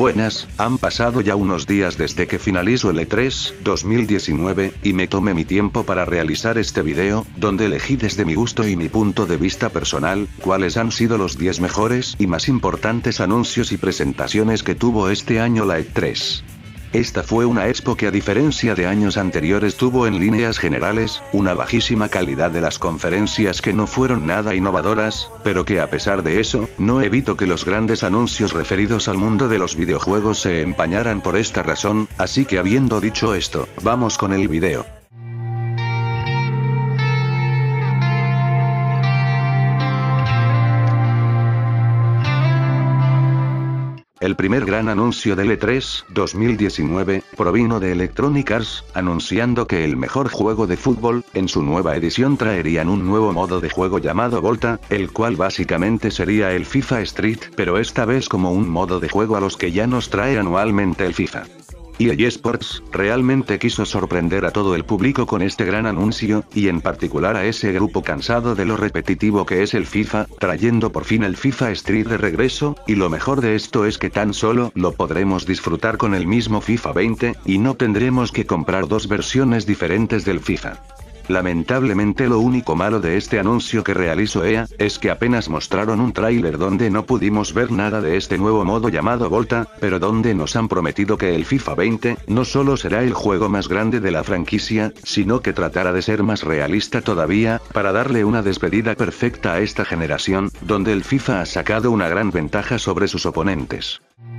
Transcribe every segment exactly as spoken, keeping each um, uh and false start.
Buenas, han pasado ya unos días desde que finalizó el E tres dos mil diecinueve, y me tomé mi tiempo para realizar este video, donde elegí desde mi gusto y mi punto de vista personal, cuáles han sido los diez mejores y más importantes anuncios y presentaciones que tuvo este año la E tres. Esta fue una expo que a diferencia de años anteriores tuvo en líneas generales, una bajísima calidad de las conferencias que no fueron nada innovadoras, pero que a pesar de eso, no evitó que los grandes anuncios referidos al mundo de los videojuegos se empañaran por esta razón, así que habiendo dicho esto, vamos con el video. El primer gran anuncio del E tres dos mil diecinueve, provino de Electronic Arts, anunciando que el mejor juego de fútbol, en su nueva edición traerían un nuevo modo de juego llamado Volta, el cual básicamente sería el FIFA Street, pero esta vez como un modo de juego a los que ya nos trae anualmente el FIFA. E A Sports, realmente quiso sorprender a todo el público con este gran anuncio, y en particular a ese grupo cansado de lo repetitivo que es el FIFA, trayendo por fin el FIFA Street de regreso, y lo mejor de esto es que tan solo lo podremos disfrutar con el mismo FIFA veinte, y no tendremos que comprar dos versiones diferentes del FIFA. Lamentablemente lo único malo de este anuncio que realizó E A, es que apenas mostraron un tráiler donde no pudimos ver nada de este nuevo modo llamado Volta, pero donde nos han prometido que el FIFA veinte, no solo será el juego más grande de la franquicia, sino que tratará de ser más realista todavía, para darle una despedida perfecta a esta generación, donde el FIFA ha sacado una gran ventaja sobre sus oponentes.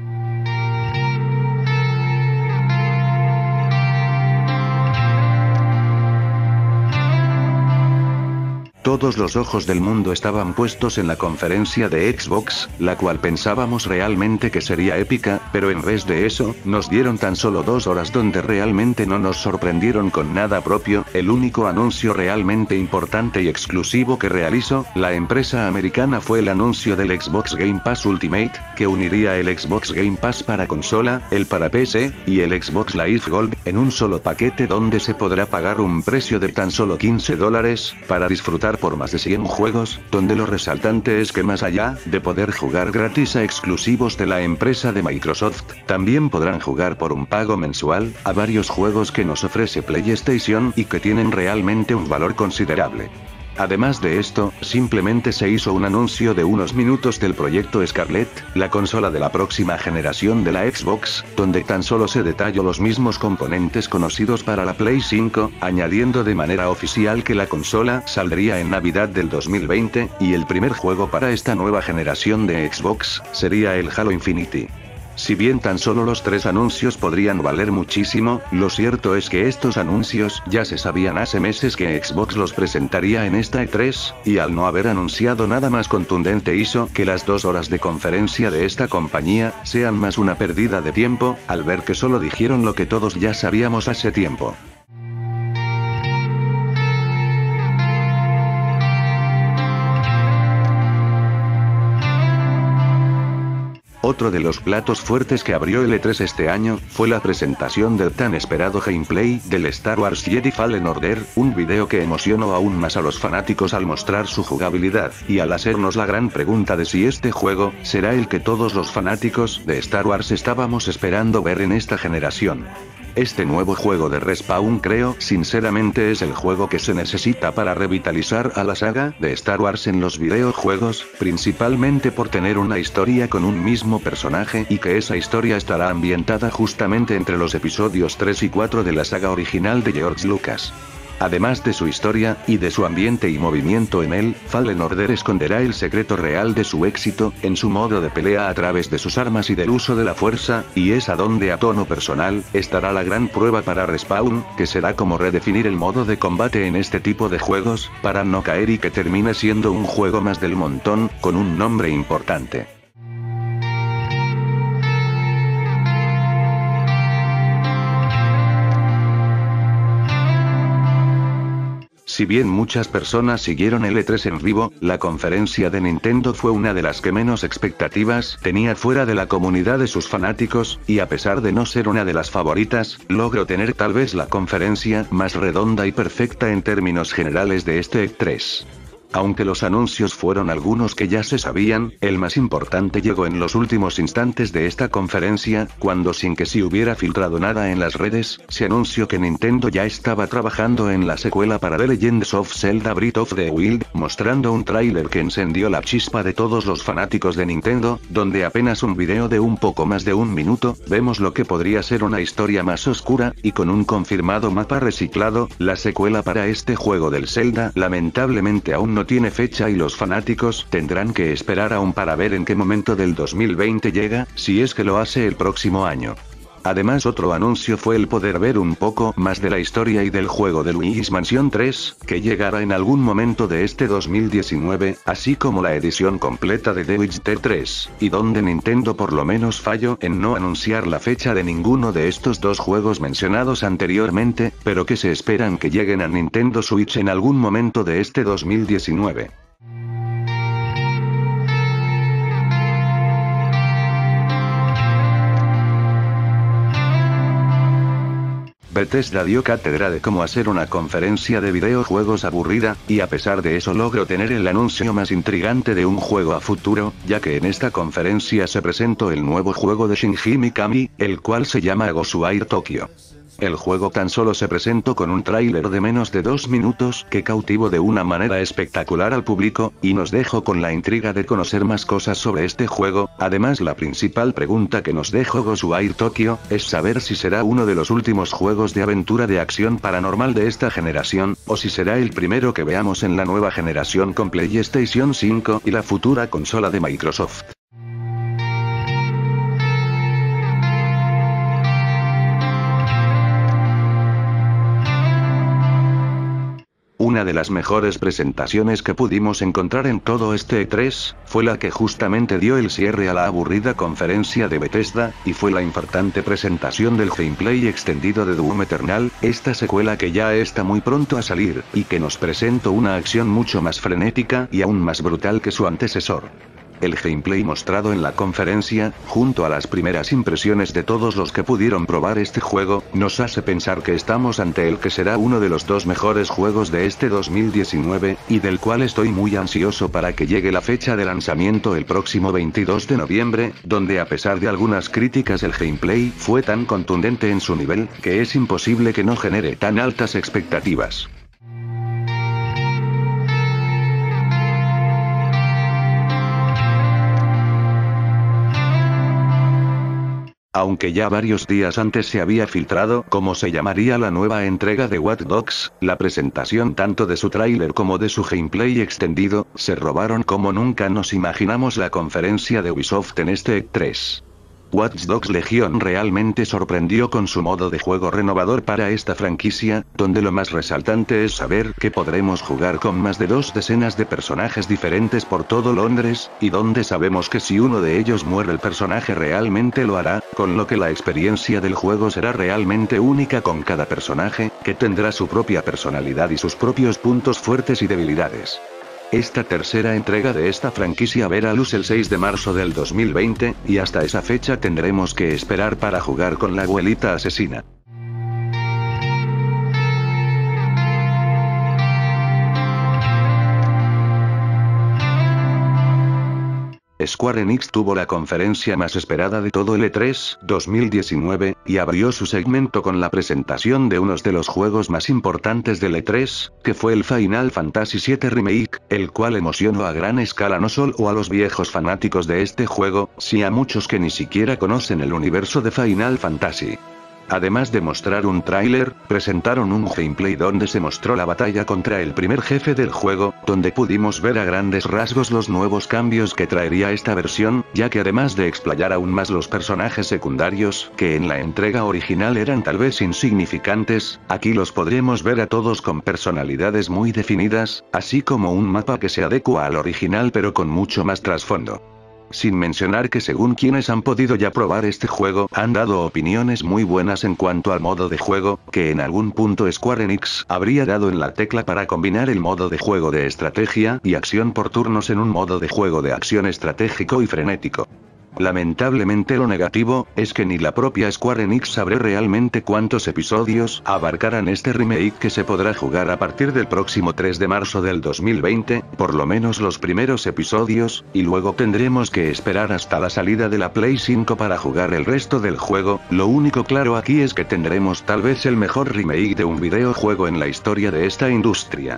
Todos los ojos del mundo estaban puestos en la conferencia de Xbox, la cual pensábamos realmente que sería épica, pero en vez de eso, nos dieron tan solo dos horas donde realmente no nos sorprendieron con nada propio. El único anuncio realmente importante y exclusivo que realizó la empresa americana fue el anuncio del Xbox Game Pass Ultimate, que uniría el Xbox Game Pass para consola, el para P C, y el Xbox Live Gold, en un solo paquete donde se podrá pagar un precio de tan solo quince dólares, para disfrutar por más de cien juegos, donde lo resaltante es que más allá de poder jugar gratis a exclusivos de la empresa de Microsoft, también podrán jugar por un pago mensual, a varios juegos que nos ofrece PlayStation y que tienen realmente un valor considerable. Además de esto, simplemente se hizo un anuncio de unos minutos del proyecto Scarlett, la consola de la próxima generación de la Xbox, donde tan solo se detalló los mismos componentes conocidos para la Play cinco, añadiendo de manera oficial que la consola saldría en Navidad del dos mil veinte, y el primer juego para esta nueva generación de Xbox, sería el Halo Infinity. Si bien tan solo los tres anuncios podrían valer muchísimo, lo cierto es que estos anuncios ya se sabían hace meses que Xbox los presentaría en esta E tres, y al no haber anunciado nada más contundente hizo que las dos horas de conferencia de esta compañía sean más una pérdida de tiempo, al ver que solo dijeron lo que todos ya sabíamos hace tiempo. Otro de los platos fuertes que abrió el E tres este año, fue la presentación del tan esperado gameplay del Star Wars Jedi Fallen Order, un video que emocionó aún más a los fanáticos al mostrar su jugabilidad, y al hacernos la gran pregunta de si este juego, será el que todos los fanáticos de Star Wars estábamos esperando ver en esta generación. Este nuevo juego de Respawn creo sinceramente es el juego que se necesita para revitalizar a la saga de Star Wars en los videojuegos, principalmente por tener una historia con un mismo personaje y que esa historia estará ambientada justamente entre los episodios tres y cuatro de la saga original de George Lucas. Además de su historia, y de su ambiente y movimiento en él, Fallen Order esconderá el secreto real de su éxito, en su modo de pelea a través de sus armas y del uso de la fuerza, y es a donde a tono personal, estará la gran prueba para Respawn, que será como redefinir el modo de combate en este tipo de juegos, para no caer y que termine siendo un juego más del montón, con un nombre importante. Si bien muchas personas siguieron el E tres en vivo, la conferencia de Nintendo fue una de las que menos expectativas tenía fuera de la comunidad de sus fanáticos, y a pesar de no ser una de las favoritas, logró tener tal vez la conferencia más redonda y perfecta en términos generales de este E tres. Aunque los anuncios fueron algunos que ya se sabían, el más importante llegó en los últimos instantes de esta conferencia, cuando sin que se hubiera filtrado nada en las redes, se anunció que Nintendo ya estaba trabajando en la secuela para The Legend of Zelda Breath of the Wild, mostrando un tráiler que encendió la chispa de todos los fanáticos de Nintendo, donde apenas un video de un poco más de un minuto, vemos lo que podría ser una historia más oscura, y con un confirmado mapa reciclado, la secuela para este juego del Zelda lamentablemente aún no tiene fecha y los fanáticos tendrán que esperar aún para ver en qué momento del dos mil veinte llega, si es que lo hace el próximo año. Además, otro anuncio fue el poder ver un poco más de la historia y del juego de Luigi's Mansion tres, que llegará en algún momento de este dos mil diecinueve, así como la edición completa de The Witcher tres, y donde Nintendo por lo menos falló en no anunciar la fecha de ninguno de estos dos juegos mencionados anteriormente, pero que se esperan que lleguen a Nintendo Switch en algún momento de este dos mil diecinueve. Bethesda dio cátedra de cómo hacer una conferencia de videojuegos aburrida, y a pesar de eso logró tener el anuncio más intrigante de un juego a futuro, ya que en esta conferencia se presentó el nuevo juego de Shinji Mikami, el cual se llama Ghostwire Tokyo. El juego tan solo se presentó con un tráiler de menos de dos minutos que cautivó de una manera espectacular al público, y nos dejó con la intriga de conocer más cosas sobre este juego. Además, la principal pregunta que nos dejó Ghostwire Tokyo es saber si será uno de los últimos juegos de aventura de acción paranormal de esta generación, o si será el primero que veamos en la nueva generación con PlayStation cinco y la futura consola de Microsoft. Una de las mejores presentaciones que pudimos encontrar en todo este E tres, fue la que justamente dio el cierre a la aburrida conferencia de Bethesda, y fue la infartante presentación del gameplay extendido de Doom Eternal, esta secuela que ya está muy pronto a salir, y que nos presentó una acción mucho más frenética y aún más brutal que su antecesor. El gameplay mostrado en la conferencia, junto a las primeras impresiones de todos los que pudieron probar este juego, nos hace pensar que estamos ante el que será uno de los dos mejores juegos de este dos mil diecinueve, y del cual estoy muy ansioso para que llegue la fecha de lanzamiento el próximo veintidós de noviembre, donde a pesar de algunas críticas el gameplay fue tan contundente en su nivel, que es imposible que no genere tan altas expectativas. Aunque ya varios días antes se había filtrado cómo se llamaría la nueva entrega de Watch Dogs, la presentación tanto de su tráiler como de su gameplay extendido, se robaron como nunca nos imaginamos la conferencia de Ubisoft en este E tres. Watch Dogs Legion realmente sorprendió con su modo de juego renovador para esta franquicia, donde lo más resaltante es saber que podremos jugar con más de dos decenas de personajes diferentes por todo Londres, y donde sabemos que si uno de ellos muere el personaje realmente lo hará, con lo que la experiencia del juego será realmente única con cada personaje, que tendrá su propia personalidad y sus propios puntos fuertes y debilidades. Esta tercera entrega de esta franquicia verá luz el seis de marzo del dos mil veinte, y hasta esa fecha tendremos que esperar para jugar con la abuelita asesina. Square Enix tuvo la conferencia más esperada de todo el E tres dos mil diecinueve, y abrió su segmento con la presentación de uno de los juegos más importantes del E tres, que fue el Final Fantasy siete Remake, el cual emocionó a gran escala no solo a los viejos fanáticos de este juego, sino a muchos que ni siquiera conocen el universo de Final Fantasy. Además de mostrar un tráiler, presentaron un gameplay donde se mostró la batalla contra el primer jefe del juego, donde pudimos ver a grandes rasgos los nuevos cambios que traería esta versión, ya que además de explayar aún más los personajes secundarios, que en la entrega original eran tal vez insignificantes, aquí los podremos ver a todos con personalidades muy definidas, así como un mapa que se adecua al original pero con mucho más trasfondo. Sin mencionar que según quienes han podido ya probar este juego, han dado opiniones muy buenas en cuanto al modo de juego, que en algún punto Square Enix habría dado en la tecla para combinar el modo de juego de estrategia y acción por turnos en un modo de juego de acción estratégico y frenético. Lamentablemente lo negativo, es que ni la propia Square Enix sabrá realmente cuántos episodios abarcarán este remake que se podrá jugar a partir del próximo tres de marzo del dos mil veinte, por lo menos los primeros episodios, y luego tendremos que esperar hasta la salida de la Play cinco para jugar el resto del juego. Lo único claro aquí es que tendremos tal vez el mejor remake de un videojuego en la historia de esta industria.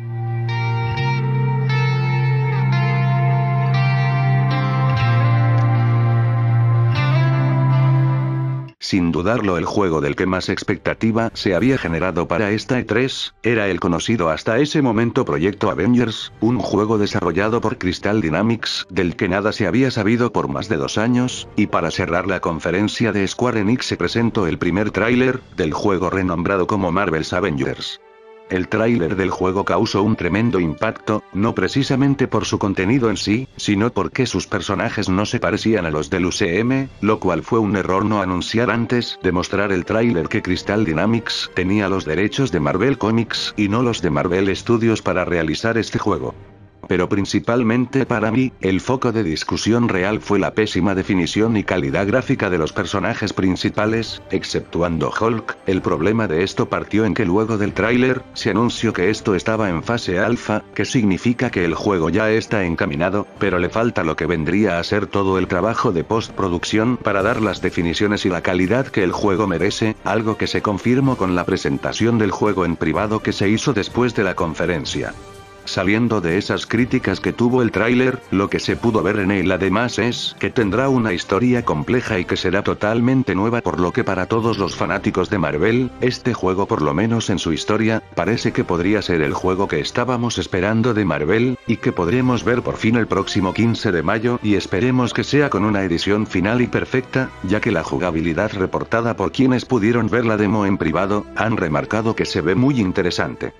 Sin dudarlo, el juego del que más expectativa se había generado para esta E tres, era el conocido hasta ese momento Proyecto Avengers, un juego desarrollado por Crystal Dynamics, del que nada se había sabido por más de dos años, y para cerrar la conferencia de Square Enix se presentó el primer tráiler, del juego renombrado como Marvel's Avengers. El tráiler del juego causó un tremendo impacto, no precisamente por su contenido en sí, sino porque sus personajes no se parecían a los del U C M, lo cual fue un error no anunciar antes de mostrar el tráiler que Crystal Dynamics tenía los derechos de Marvel Comics y no los de Marvel Studios para realizar este juego. Pero principalmente para mí, el foco de discusión real fue la pésima definición y calidad gráfica de los personajes principales, exceptuando Hulk. El problema de esto partió en que luego del tráiler, se anunció que esto estaba en fase alfa, que significa que el juego ya está encaminado, pero le falta lo que vendría a ser todo el trabajo de postproducción para dar las definiciones y la calidad que el juego merece, algo que se confirmó con la presentación del juego en privado que se hizo después de la conferencia. Saliendo de esas críticas que tuvo el tráiler, lo que se pudo ver en él además es que tendrá una historia compleja y que será totalmente nueva, por lo que para todos los fanáticos de Marvel, este juego, por lo menos en su historia, parece que podría ser el juego que estábamos esperando de Marvel, y que podremos ver por fin el próximo quince de mayo, y esperemos que sea con una edición final y perfecta, ya que la jugabilidad reportada por quienes pudieron ver la demo en privado, han remarcado que se ve muy interesante.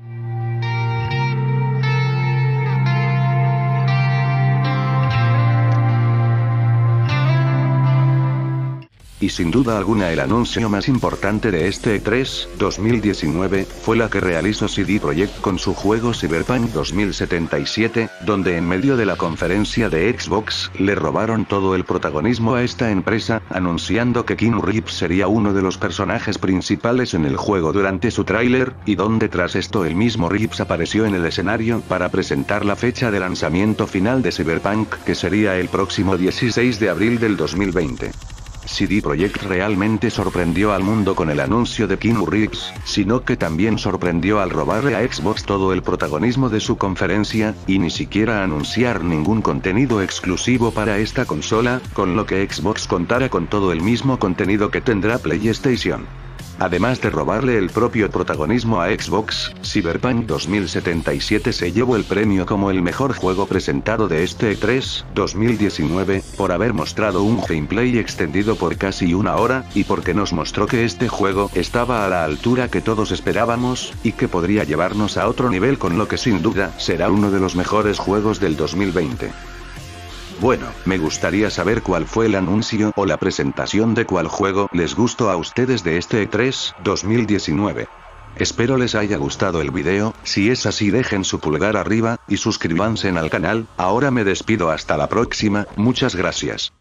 Y sin duda alguna el anuncio más importante de este E tres dos mil diecinueve, fue la que realizó C D Projekt con su juego Cyberpunk dos mil setenta y siete, donde en medio de la conferencia de Xbox, le robaron todo el protagonismo a esta empresa, anunciando que Keanu Reeves sería uno de los personajes principales en el juego durante su tráiler, y donde tras esto el mismo Reeves apareció en el escenario para presentar la fecha de lanzamiento final de Cyberpunk, que sería el próximo dieciséis de abril del dos mil veinte. C D Projekt realmente sorprendió al mundo con el anuncio de Keanu Reeves, sino que también sorprendió al robarle a Xbox todo el protagonismo de su conferencia, y ni siquiera anunciar ningún contenido exclusivo para esta consola, con lo que Xbox contara con todo el mismo contenido que tendrá PlayStation. Además de robarle el propio protagonismo a Xbox, Cyberpunk dos mil setenta y siete se llevó el premio como el mejor juego presentado de este E tres dos mil diecinueve, por haber mostrado un gameplay extendido por casi una hora, y porque nos mostró que este juego estaba a la altura que todos esperábamos, y que podría llevarnos a otro nivel, con lo que sin duda será uno de los mejores juegos del dos mil veinte. Bueno, me gustaría saber cuál fue el anuncio o la presentación de cuál juego les gustó a ustedes de este E tres dos mil diecinueve. Espero les haya gustado el video, si es así dejen su pulgar arriba, y suscríbanse al canal. Ahora me despido hasta la próxima, muchas gracias.